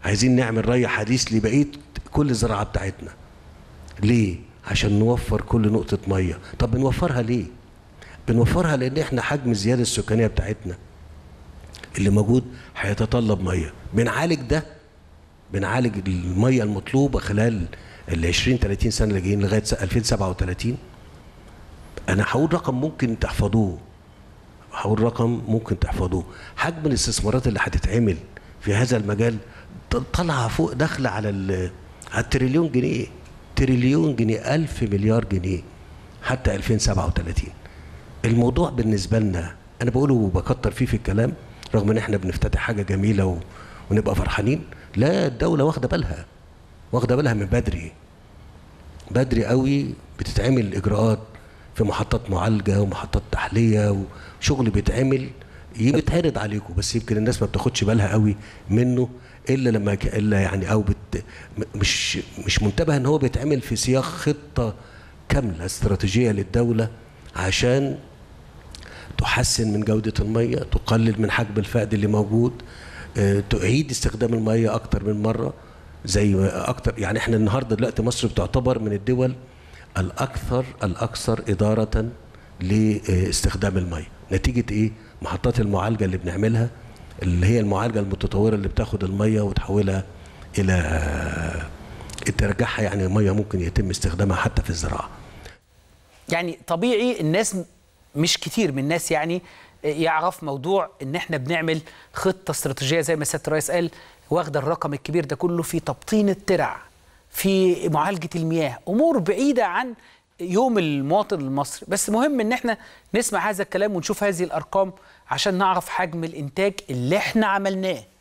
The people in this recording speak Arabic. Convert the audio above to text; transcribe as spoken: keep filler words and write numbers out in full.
عايزين نعمل ري حديث لبقيه كل الزراعه بتاعتنا. ليه؟ عشان نوفر كل نقطه ميه. طب بنوفرها ليه؟ بنوفرها لان احنا حجم الزياده السكانيه بتاعتنا اللي موجود هيتطلب ميه. بنعالج ده، بنعالج الميه المطلوبه خلال ال عشرين ثلاثين سنه اللي جايين لغايه ألفين وسبعة وثلاثين. انا هقول رقم ممكن تحفظوه، هقول رقم ممكن تحفظوه. حجم الاستثمارات اللي هتتعمل في هذا المجال طالعه فوق، داخله على على التريليون جنيه، تريليون جنيه، ألف مليار جنيه حتى ألفين وسبعة وثلاثين. الموضوع بالنسبه لنا انا بقوله وبكتر فيه في الكلام رغم ان احنا بنفتتح حاجه جميله و... ونبقى فرحانين. لا، الدوله واخده بالها، واخده بالها من بدري، بدري قوي. بتتعمل اجراءات في محطات معالجه ومحطات تحليه وشغل بيتعمل بيتعرض عليكم، بس يمكن الناس ما بتاخدش بالها قوي منه الا لما الا يعني او بت مش مش منتبه ان هو بيتعمل في سياق خطه كامله استراتيجيه للدوله عشان تحسن من جوده الميه، تقلل من حجم الفقد اللي موجود، تعيد استخدام الميه اكتر من مره زي اكتر. يعني احنا النهارده دلوقتي مصر بتعتبر من الدول الاكثر الاكثر اداره لاستخدام الميه. نتيجه ايه؟ محطات المعالجه اللي بنعملها، اللي هي المعالجه المتطوره اللي بتاخد الميه وتحولها الى ترجعها، يعني ميه ممكن يتم استخدامها حتى في الزراعه. يعني طبيعي الناس مش كتير من الناس يعني يعرف موضوع ان احنا بنعمل خطه استراتيجيه زي ما سياده الرئيس قال، واخده الرقم الكبير ده كله في تبطين الترع، في معالجه المياه، امور بعيده عن يوم المواطن المصري. بس مهم ان احنا نسمع هذا الكلام ونشوف هذه الارقام عشان نعرف حجم الانتاج اللي احنا عملناه.